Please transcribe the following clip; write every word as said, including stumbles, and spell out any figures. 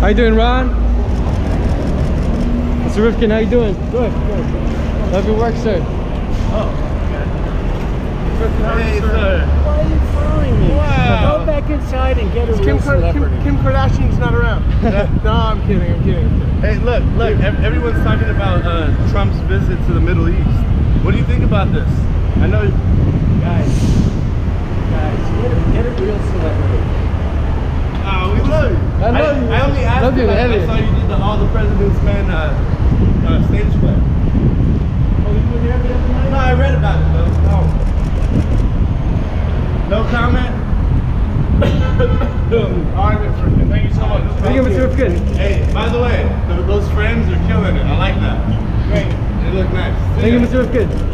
How you doing, Ron? Mister Rifkin, how you doing? Good, good. Love your work, sir. Oh, okay. Hey, sir. sir. Why are you following me? Wow. Go back inside and get a Kim, real Kim, celebrity. Kim Kardashian's not around. No, I'm kidding, I'm kidding, I'm kidding. Hey, look, look, ev everyone's talking about uh, Trump's visit to the Middle East. What do you think about this? I know... Guys, guys, get a, get a real celebrity. Oh, we love you. I love you. I only asked Love you, because I, Elliot. I saw you did the All the President's Men uh, uh, stage play. Oh, you were there the other night? No, I read about it though. Oh. No comment? All right, Mister Rifkin, thank you so much. Thank you, Mister Rifkin. Hey, by the way, th those friends are killing it. I like that. Great. They look nice. Thank you, Mister Rifkin.